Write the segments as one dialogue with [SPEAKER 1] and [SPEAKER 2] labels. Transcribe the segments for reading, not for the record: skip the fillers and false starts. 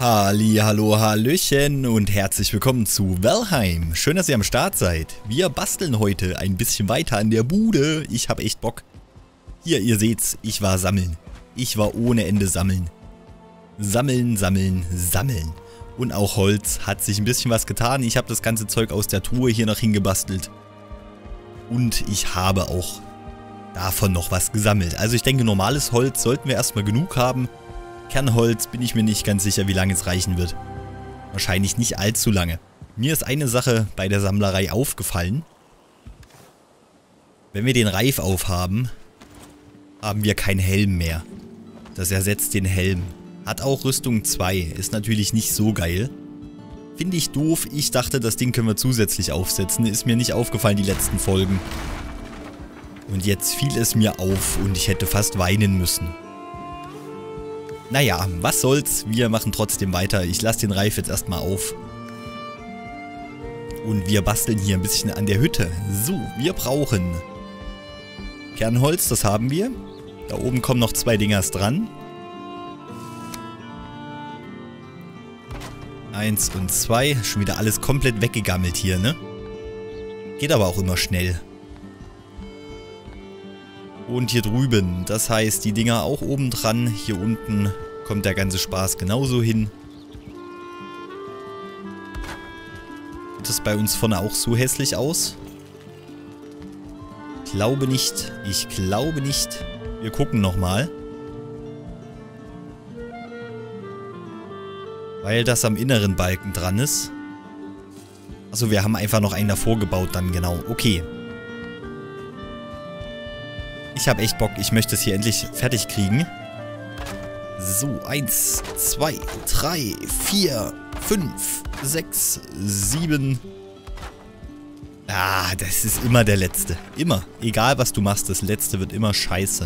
[SPEAKER 1] Hallo, hallöchen und herzlich willkommen zu Valheim. Schön, dass ihr am Start seid. Wir basteln heute ein bisschen weiter an der Bude. Ich habe echt Bock. Hier, ihr seht's, ich war sammeln. Ich war ohne Ende sammeln. Sammeln, sammeln, sammeln. Und auch Holz hat sich ein bisschen was getan. Ich habe das ganze Zeug aus der Truhe hier noch hingebastelt. Und ich habe auch davon noch was gesammelt. Also ich denke, normales Holz sollten wir erstmal genug haben. Kernholz bin ich mir nicht ganz sicher, wie lange es reichen wird. Wahrscheinlich nicht allzu lange. Mir ist eine Sache bei der Sammlerei aufgefallen. Wenn wir den Reif aufhaben, haben wir keinen Helm mehr. Das ersetzt den Helm. Hat auch Rüstung 2. Ist natürlich nicht so geil. Finde ich doof. Ich dachte, das Ding können wir zusätzlich aufsetzen. Ist mir nicht aufgefallen, die letzten Folgen. Und jetzt fiel es mir auf und ich hätte fast weinen müssen. Naja, was soll's, wir machen trotzdem weiter. Ich lasse den Reif jetzt erstmal auf. Und wir basteln hier ein bisschen an der Hütte. So, wir brauchen Kernholz, das haben wir. Da oben kommen noch 2 Dingers dran. 1 und 2. Schon wieder alles komplett weggegammelt hier, ne? Geht aber auch immer schnell. Und hier drüben, das heißt, die Dinger auch oben dran. Hier unten kommt der ganze Spaß genauso hin. Sieht das bei uns vorne auch so hässlich aus? Glaube nicht. Ich glaube nicht. Wir gucken nochmal. Weil das am inneren Balken dran ist. Achso, wir haben einfach noch einen davor gebaut dann, genau. Okay. Ich habe echt Bock, ich möchte es hier endlich fertig kriegen. So, 1, 2, 3, 4, 5, 6, 7. Ah, das ist immer der letzte. Immer. Egal was du machst, das letzte wird immer scheiße.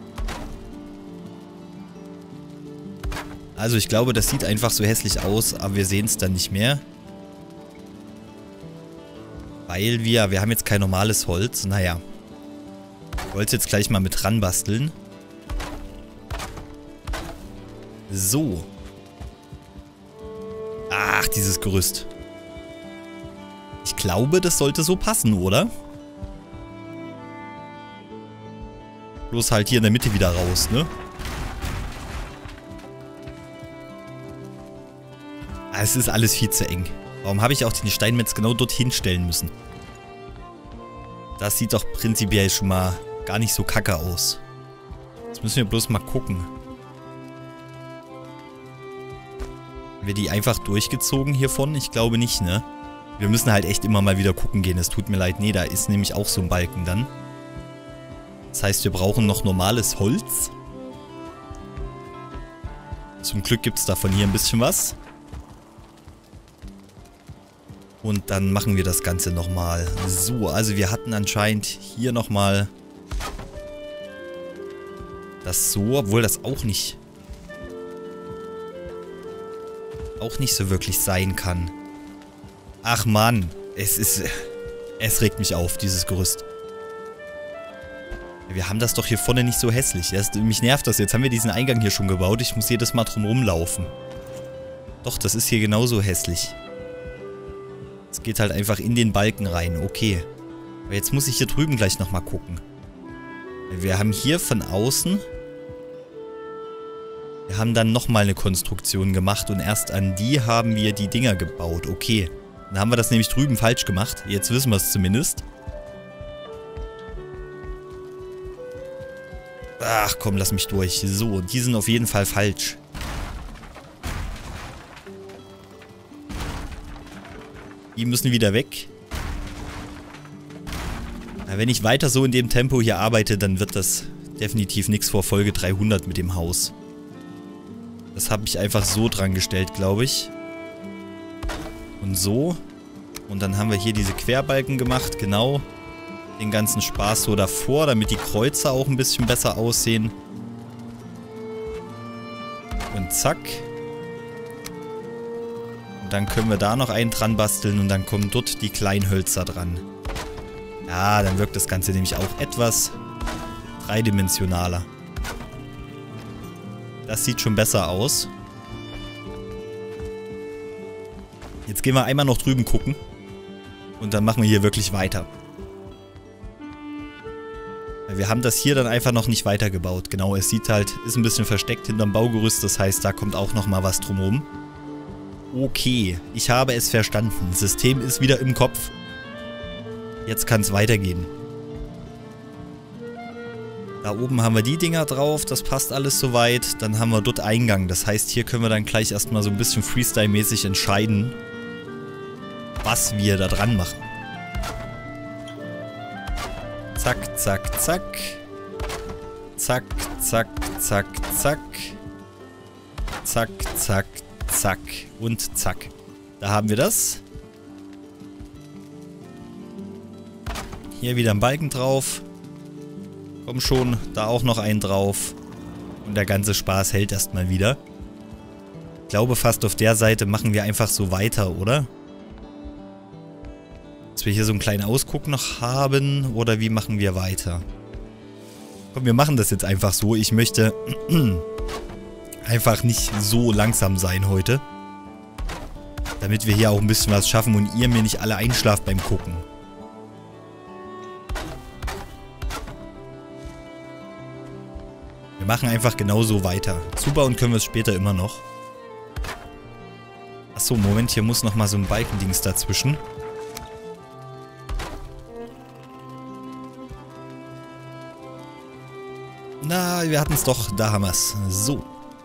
[SPEAKER 1] Also ich glaube, das sieht einfach so hässlich aus, aber wir sehen es dann nicht mehr. Weil wir haben jetzt kein normales Holz. Naja. Ich wollte es jetzt gleich mal mit dran basteln. So. Ach, dieses Gerüst. Ich glaube, das sollte so passen, oder? Bloß halt hier in der Mitte wieder raus, ne? Ah, es ist alles viel zu eng. Warum habe ich auch den Steinmetz genau dorthin stellen müssen? Das sieht doch prinzipiell schon mal gar nicht so kacke aus. Jetzt müssen wir bloß mal gucken. Haben wir die einfach durchgezogen hiervon? Ich glaube nicht, ne? Wir müssen halt echt immer mal wieder gucken gehen. Es tut mir leid. Nee, da ist nämlich auch so ein Balken dann. Das heißt, wir brauchen noch normales Holz. Zum Glück gibt es davon hier ein bisschen was. Und dann machen wir das Ganze nochmal. So, also wir hatten anscheinend hier nochmal das so, obwohl das auch nicht so wirklich sein kann. Ach Mann, es regt mich auf, dieses Gerüst. Wir haben das doch hier vorne nicht so hässlich. Mich nervt das. Jetzt haben wir diesen Eingang hier schon gebaut. Ich muss jedes Mal drum rumlaufen. Doch, das ist hier genauso hässlich. Es geht halt einfach in den Balken rein. Okay. Aber jetzt muss ich hier drüben gleich nochmal gucken. Wir haben hier von außen... Wir haben dann nochmal eine Konstruktion gemacht und erst an die haben wir die Dinger gebaut. Okay. Dann haben wir das nämlich drüben falsch gemacht. Jetzt wissen wir es zumindest. Ach komm, lass mich durch. So, die sind auf jeden Fall falsch. Die müssen wieder weg. Na, wenn ich weiter so in dem Tempo hier arbeite, dann wird das definitiv nichts vor Folge 300 mit dem Haus. Das habe ich einfach so dran gestellt, glaube ich. Und so. Und dann haben wir hier diese Querbalken gemacht, genau. Den ganzen Spaß so davor, damit die Kreuze auch ein bisschen besser aussehen. Und zack. Und dann können wir da noch einen dran basteln und dann kommen dort die kleinen Hölzer dran. Ja, dann wirkt das Ganze nämlich auch etwas dreidimensionaler. Das sieht schon besser aus. Jetzt gehen wir einmal noch drüben gucken. Und dann machen wir hier wirklich weiter. Wir haben das hier dann einfach noch nicht weitergebaut. Genau, es sieht halt, ist ein bisschen versteckt hinterm Baugerüst. Das heißt, da kommt auch nochmal was drumherum. Okay, ich habe es verstanden. Das System ist wieder im Kopf. Jetzt kann es weitergehen. Da oben haben wir die Dinger drauf. Das passt alles soweit. Dann haben wir dort Eingang. Das heißt, hier können wir dann gleich erstmal so ein bisschen Freestyle-mäßig entscheiden, was wir da dran machen. Zack, zack, zack. Zack, zack, zack, zack. Zack, zack, zack. Und zack. Da haben wir das. Hier wieder ein Balken drauf. Komm schon, da auch noch einen drauf. Und der ganze Spaß hält erstmal wieder. Ich glaube, fast auf der Seite machen wir einfach so weiter, oder? Dass wir hier so einen kleinen Ausguck noch haben. Oder wie machen wir weiter? Komm, wir machen das jetzt einfach so. Ich möchte einfach nicht so langsam sein heute. Damit wir hier auch ein bisschen was schaffen und ihr mir nicht alle einschlaft beim Gucken. Wir machen einfach genauso weiter. Zubauen können wir es später immer noch. Achso, Moment, hier muss nochmal so ein Balkendings dazwischen. Na, wir hatten es doch. Da haben wir es. So.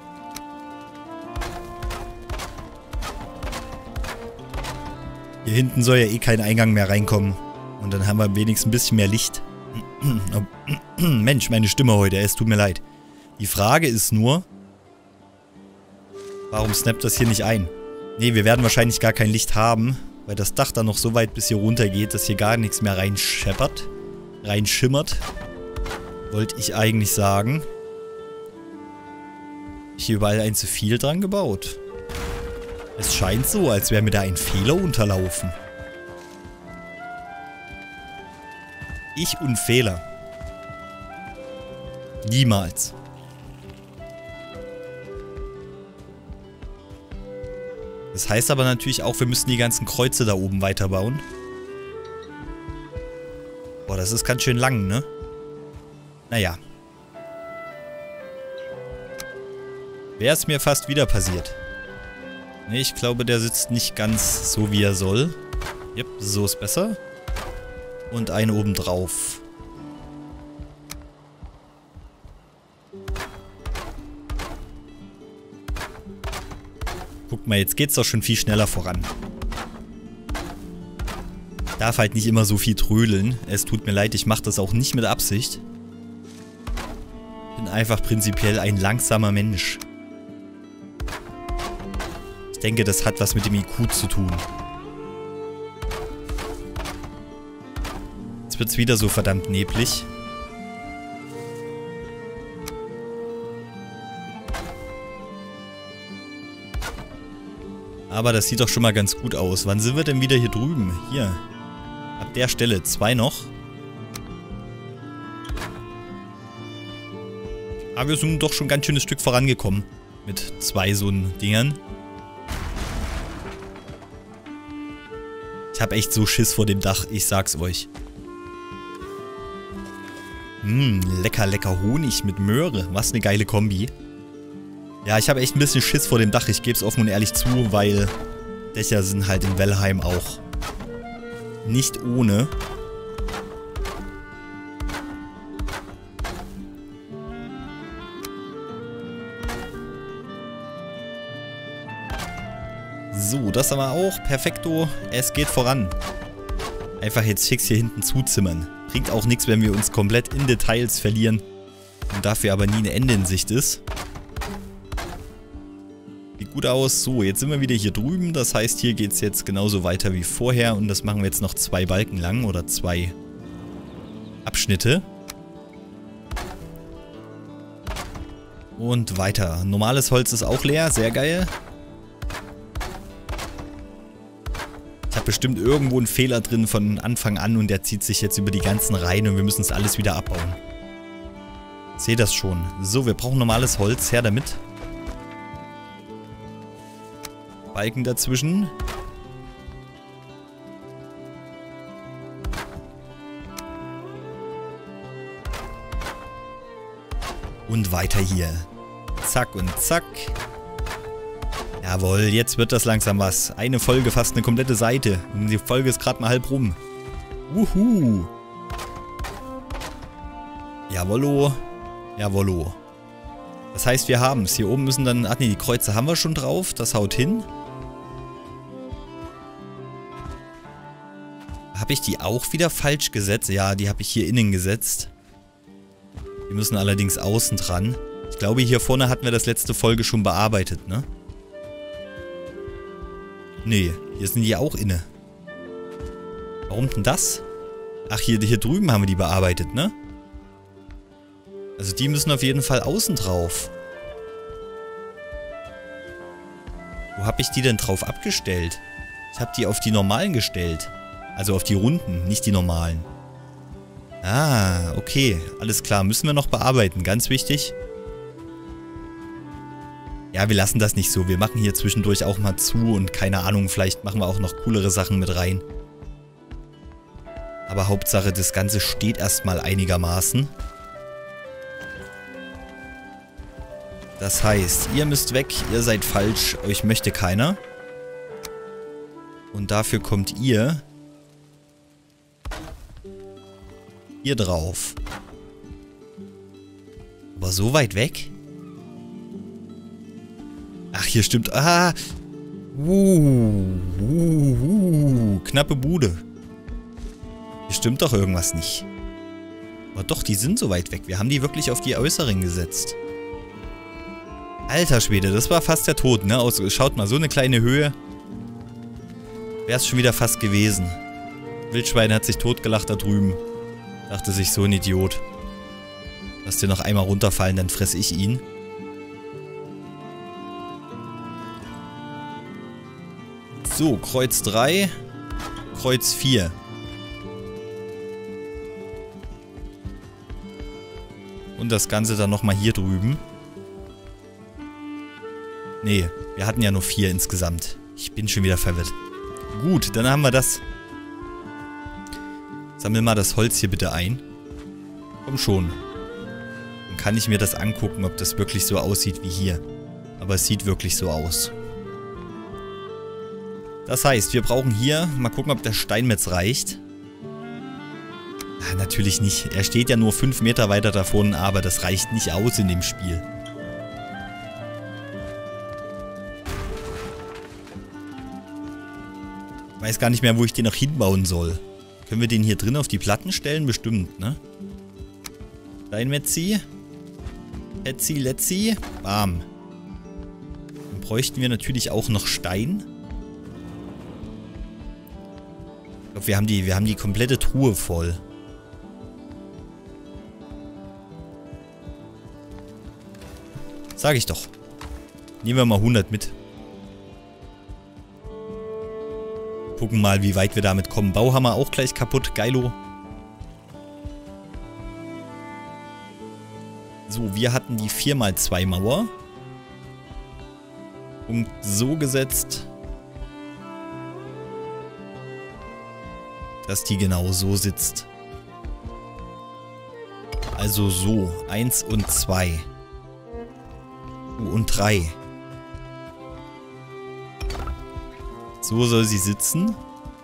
[SPEAKER 1] Hier hinten soll ja eh kein Eingang mehr reinkommen. Und dann haben wir wenigstens ein bisschen mehr Licht. Mensch, meine Stimme heute. Es tut mir leid. Die Frage ist nur, warum snappt das hier nicht ein? Ne, wir werden wahrscheinlich gar kein Licht haben, weil das Dach dann noch so weit bis hier runter geht, dass hier gar nichts mehr reinschimmert. Wollte ich eigentlich sagen. Hier überall ein zu viel dran gebaut. Es scheint so, als wäre mir da ein Fehler unterlaufen. Ich und Fehler. Niemals. Das heißt aber natürlich auch, wir müssen die ganzen Kreuze da oben weiterbauen. Boah, das ist ganz schön lang, ne? Naja. Wäre es mir fast wieder passiert. Ne, ich glaube, der sitzt nicht ganz so, wie er soll. Yep, so ist besser. Und einen oben drauf. Guck mal, jetzt geht's doch schon viel schneller voran. Darf halt nicht immer so viel trödeln. Es tut mir leid, ich mache das auch nicht mit Absicht. Bin einfach prinzipiell ein langsamer Mensch. Ich denke, das hat was mit dem IQ zu tun. Jetzt wird's wieder so verdammt neblig. Aber das sieht doch schon mal ganz gut aus. Wann sind wir denn wieder hier drüben? Hier. Ab der Stelle. 2 noch. Aber wir sind doch schon ein ganz schönes Stück vorangekommen. Mit 2 so Dingern. Ich habe echt so Schiss vor dem Dach. Ich sag's euch. Lecker, lecker Honig mit Möhre. Was eine geile Kombi. Ja, ich habe echt ein bisschen Schiss vor dem Dach. Ich gebe es offen und ehrlich zu, weil Dächer sind halt in Valheim auch nicht ohne. So, das haben wir auch. Perfekto. Es geht voran. Einfach jetzt fix hier hinten zuzimmern. Bringt auch nichts, wenn wir uns komplett in Details verlieren und dafür aber nie ein Ende in Sicht ist. Sieht gut aus. So, jetzt sind wir wieder hier drüben. Das heißt, hier geht es jetzt genauso weiter wie vorher. Und das machen wir jetzt noch 2 Balken lang oder 2 Abschnitte. Und weiter. Normales Holz ist auch leer. Sehr geil. Ich habe bestimmt irgendwo einen Fehler drin von Anfang an und der zieht sich jetzt über die ganzen Reihen und wir müssen es alles wieder abbauen. Ich sehe das schon. So, wir brauchen normales Holz. Her damit. Balken dazwischen. Und weiter hier. Zack und zack. Jawohl, jetzt wird das langsam was. Eine Folge, fast eine komplette Seite. Und die Folge ist gerade mal halb rum. Wuhu. Jawollo. Jawollo. Das heißt, wir haben es. Hier oben müssen dann... Ach nee, die Kreuze haben wir schon drauf. Das haut hin. Habe ich die auch wieder falsch gesetzt? Ja, die habe ich hier innen gesetzt. Die müssen allerdings außen dran. Ich glaube, hier vorne hatten wir das letzte Folge schon bearbeitet, ne? Nee, hier sind die auch inne. Warum denn das? Ach, hier drüben haben wir die bearbeitet, ne? Also die müssen auf jeden Fall außen drauf. Wo habe ich die denn drauf abgestellt? Ich habe die auf die normalen gestellt. Also auf die runden, nicht die normalen. Ah, okay. Alles klar. Müssen wir noch bearbeiten. Ganz wichtig. Ja, wir lassen das nicht so. Wir machen hier zwischendurch auch mal zu und keine Ahnung, vielleicht machen wir auch noch coolere Sachen mit rein. Aber Hauptsache, das Ganze steht erstmal einigermaßen. Das heißt, ihr müsst weg, ihr seid falsch, euch möchte keiner. Und dafür kommt ihr hier drauf. Aber so weit weg? Ach, hier stimmt. Ah! Knappe Bude. Hier stimmt doch irgendwas nicht. Aber doch, die sind so weit weg. Wir haben die wirklich auf die Äußeren gesetzt. Alter Schwede, das war fast der Tod, ne? Schaut mal, so eine kleine Höhe. Wäre es schon wieder fast gewesen. Wildschwein hat sich totgelacht da drüben. Dachte sich, so ein Idiot. Lass dir noch einmal runterfallen, dann fress ich ihn. So, Kreuz 3. Kreuz 4. Und das Ganze dann nochmal hier drüben. Nee, wir hatten ja nur 4 insgesamt. Ich bin schon wieder verwirrt. Gut, dann haben wir das. Sammel mal das Holz hier bitte ein. Komm schon. Dann kann ich mir das angucken, ob das wirklich so aussieht wie hier. Aber es sieht wirklich so aus. Das heißt, wir brauchen hier... Mal gucken, ob der Steinmetz reicht. Ach, natürlich nicht. Er steht ja nur 5 Meter weiter davon, aber das reicht nicht aus in dem Spiel. Ich weiß gar nicht mehr, wo ich den noch hinbauen soll. Können wir den hier drin auf die Platten stellen? Bestimmt, ne? Steinmetzi. Letzi, letzi. Bam. Dann bräuchten wir natürlich auch noch Stein. Ich glaube, wir haben die komplette Truhe voll. Sag ich doch. Nehmen wir mal 100 mit. Gucken mal, wie weit wir damit kommen. Bauhammer auch gleich kaputt. Geilo. So, wir hatten die 4x2 Mauer. Punkt so gesetzt, dass die genau so sitzt. Also so. 1 und 2. Und 3. So soll sie sitzen.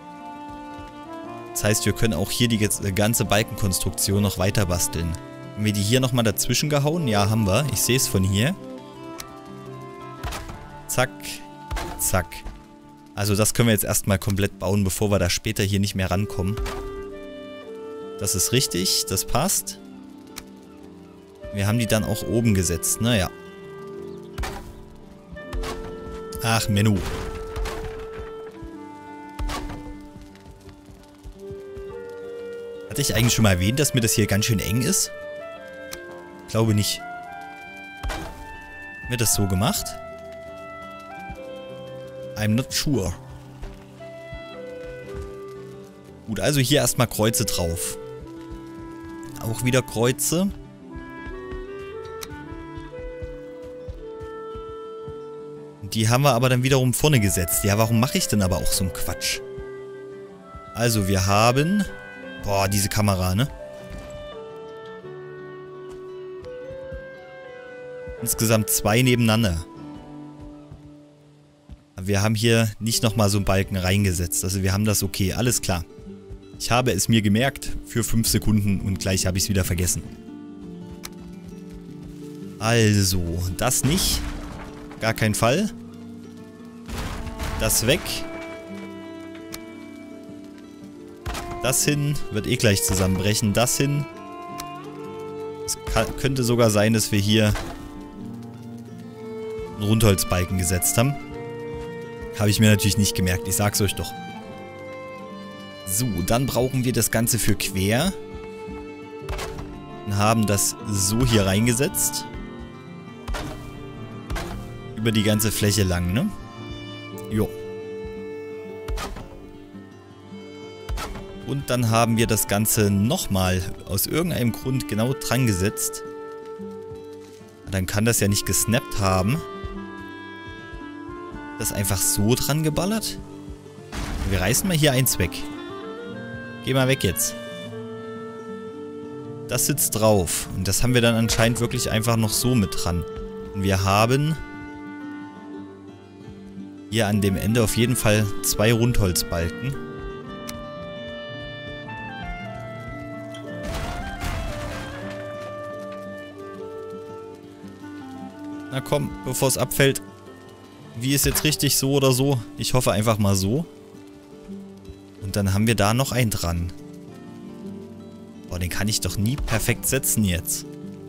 [SPEAKER 1] Das heißt, wir können auch hier die ganze Balkenkonstruktion noch weiter basteln. Haben wir die hier nochmal dazwischen gehauen? Ja, haben wir. Ich sehe es von hier. Zack. Zack. Also das können wir jetzt erstmal komplett bauen, bevor wir da später hier nicht mehr rankommen. Das ist richtig. Das passt. Wir haben die dann auch oben gesetzt. Naja. Ach, Menno. Hatte ich eigentlich schon mal erwähnt, dass mir das hier ganz schön eng ist? Glaube nicht. Haben wir das so gemacht? I'm not sure. Gut, also hier erstmal Kreuze drauf. Auch wieder Kreuze. Die haben wir aber dann wiederum vorne gesetzt. Ja, warum mache ich denn aber auch so einen Quatsch? Also, wir haben... Boah, diese Kamera, ne? Insgesamt 2 nebeneinander. Aber wir haben hier nicht nochmal so einen Balken reingesetzt. Also wir haben das okay, alles klar. Ich habe es mir gemerkt für 5 Sekunden und gleich habe ich es wieder vergessen. Also, das nicht. Gar kein Fall. Das weg. Das hin. Wird eh gleich zusammenbrechen. Das hin. Es könnte sogar sein, dass wir hier einen Rundholzbalken gesetzt haben. Habe ich mir natürlich nicht gemerkt. Ich sag's euch doch. So, dann brauchen wir das Ganze für quer. Und haben das so hier reingesetzt. Über die ganze Fläche lang, ne? Jo. Und dann haben wir das Ganze nochmal aus irgendeinem Grund genau dran gesetzt. Dann kann das ja nicht gesnappt haben. Das einfach so dran geballert. Wir reißen mal hier eins weg. Geh mal weg jetzt. Das sitzt drauf. Und das haben wir dann anscheinend wirklich einfach noch so mit dran. Und wir haben hier an dem Ende auf jeden Fall 2 Rundholzbalken. Na komm, bevor es abfällt. Wie ist jetzt richtig, so oder so? Ich hoffe einfach mal so. Und dann haben wir da noch einen dran. Boah, den kann ich doch nie perfekt setzen jetzt.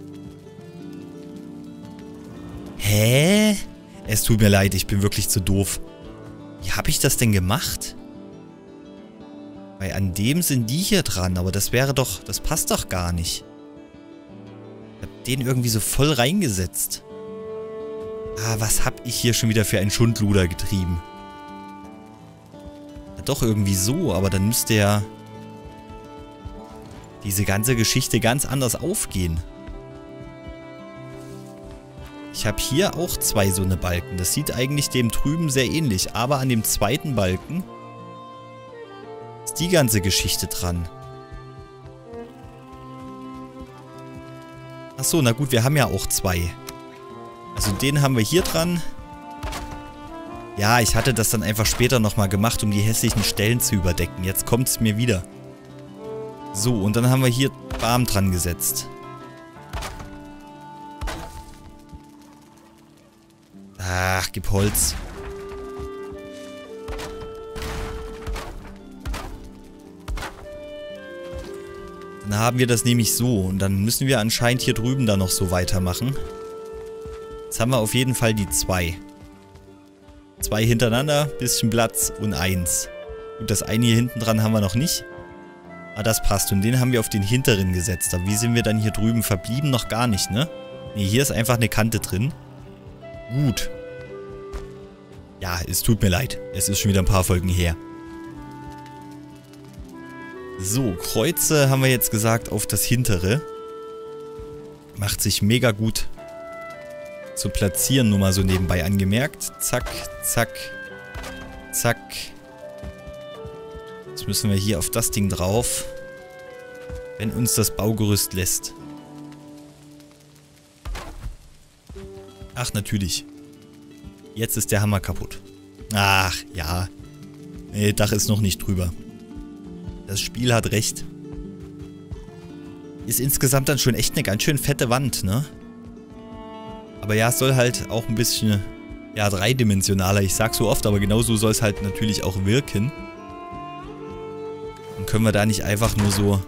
[SPEAKER 1] Hä? Es tut mir leid, ich bin wirklich zu doof. Wie habe ich das denn gemacht? Weil an dem sind die hier dran, aber das wäre doch... Das passt doch gar nicht. Ich habe den irgendwie so voll reingesetzt. Ah, was habe ich hier schon wieder für einen Schundluder getrieben? Ja, doch irgendwie so, aber dann müsste ja diese ganze Geschichte ganz anders aufgehen. Ich habe hier auch 2 so eine Balken. Das sieht eigentlich dem drüben sehr ähnlich. Aber an dem zweiten Balken ist die ganze Geschichte dran. Achso, na gut, wir haben ja auch 2. Also den haben wir hier dran. Ja, ich hatte das dann einfach später nochmal gemacht, um die hässlichen Stellen zu überdecken. Jetzt kommt es mir wieder. So, und dann haben wir hier Bam dran gesetzt. Ach, gib Holz. Dann haben wir das nämlich so. Und dann müssen wir anscheinend hier drüben dann noch so weitermachen. Jetzt haben wir auf jeden Fall die 2. 2 hintereinander, bisschen Platz und 1. Gut, das eine hier hinten dran haben wir noch nicht. Aber das passt. Und den haben wir auf den hinteren gesetzt. Aber wie sind wir dann hier drüben verblieben? Noch gar nicht, ne? Ne, hier ist einfach eine Kante drin. Gut. Ja, es tut mir leid. Es ist schon wieder ein paar Folgen her. So, Kreuze haben wir jetzt gesagt auf das hintere. Macht sich mega gut zu platzieren, nur mal so nebenbei angemerkt. Zack, zack, zack. Jetzt müssen wir hier auf das Ding drauf, wenn uns das Baugerüst lässt. Ach, natürlich. Jetzt ist der Hammer kaputt. Ach, ja. Nee, Dach ist noch nicht drüber. Das Spiel hat recht. Ist insgesamt dann schon echt eine ganz schön fette Wand, ne? Aber ja, es soll halt auch ein bisschen, ja, dreidimensionaler. Ich sag's so oft, aber genauso soll es halt natürlich auch wirken. Und können wir da nicht einfach nur so...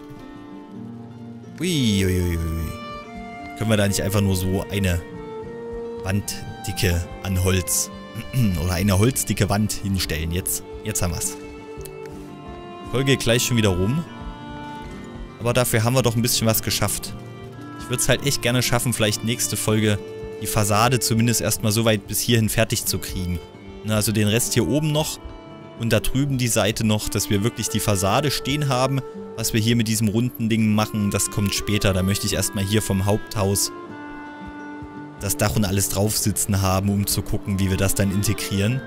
[SPEAKER 1] Uiuiui. Können wir da nicht einfach nur so eine Wanddicke an Holz oder eine holzdicke Wand hinstellen? Jetzt haben wir's. Folge gleich schon wieder rum. Aber dafür haben wir doch ein bisschen was geschafft. Ich würde es halt echt gerne schaffen, vielleicht nächste Folge die Fassade zumindest erstmal so weit bis hierhin fertig zu kriegen. Also den Rest hier oben noch und da drüben die Seite noch, dass wir wirklich die Fassade stehen haben. Was wir hier mit diesem runden Ding machen, das kommt später. Da möchte ich erstmal hier vom Haupthaus das Dach und alles drauf sitzen haben, um zu gucken, wie wir das dann integrieren.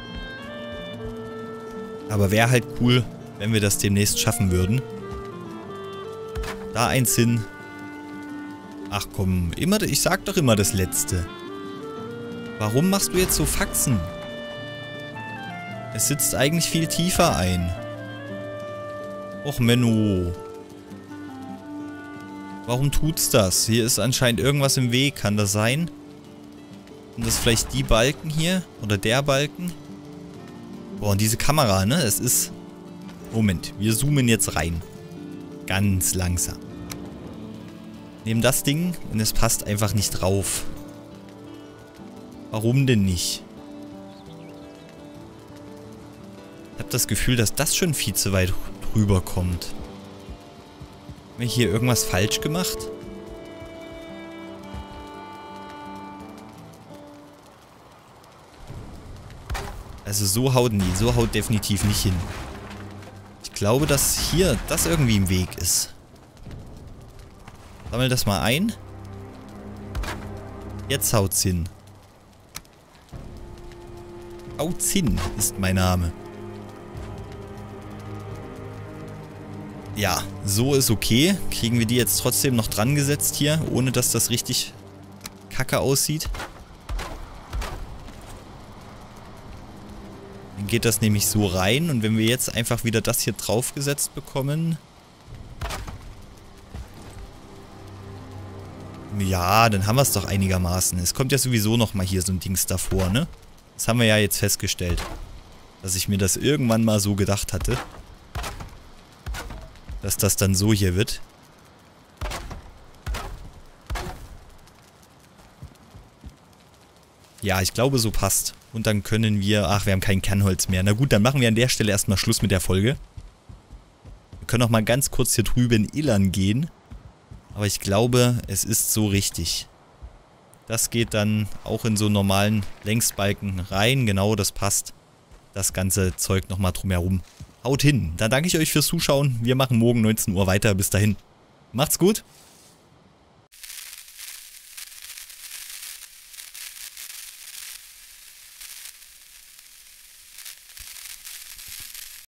[SPEAKER 1] Aber wäre halt cool, wenn wir das demnächst schaffen würden. Da eins hin. Ach komm, ich sag doch immer das Letzte. Warum machst du jetzt so Faxen? Es sitzt eigentlich viel tiefer ein. Och Menno. Warum tut's das? Hier ist anscheinend irgendwas im Weg. Kann das sein? Sind das vielleicht die Balken hier? Oder der Balken? Boah, und diese Kamera, ne? Es ist... Moment, wir zoomen jetzt rein. Ganz langsam. Nehmen das Ding und es passt einfach nicht drauf. Warum denn nicht? Ich habe das Gefühl, dass das schon viel zu weit rüber kommt. Haben wir hier irgendwas falsch gemacht? Also so haut definitiv nicht hin. Ich glaube, dass hier das irgendwie im Weg ist. Sammel das mal ein. Jetzt haut's hin. Haut's hin ist mein Name. Ja, so ist okay. Kriegen wir die jetzt trotzdem noch dran gesetzt hier, ohne dass das richtig kacke aussieht. Dann geht das nämlich so rein und wenn wir jetzt einfach wieder das hier draufgesetzt bekommen... Ja, dann haben wir es doch einigermaßen. Es kommt ja sowieso nochmal hier so ein Dings davor, ne? Das haben wir ja jetzt festgestellt. Dass ich mir das irgendwann mal so gedacht hatte. Dass das dann so hier wird. Ja, ich glaube, so passt. Und dann können wir... Ach, wir haben kein Kernholz mehr. Na gut, dann machen wir an der Stelle erstmal Schluss mit der Folge. Wir können auch mal ganz kurz hier drüben illern gehen. Aber ich glaube, es ist so richtig. Das geht dann auch in so einen normalen Längsbalken rein. Genau, das passt. Das ganze Zeug nochmal drumherum. Haut hin. Dann danke ich euch fürs Zuschauen. Wir machen morgen 19 Uhr weiter. Bis dahin. Macht's gut.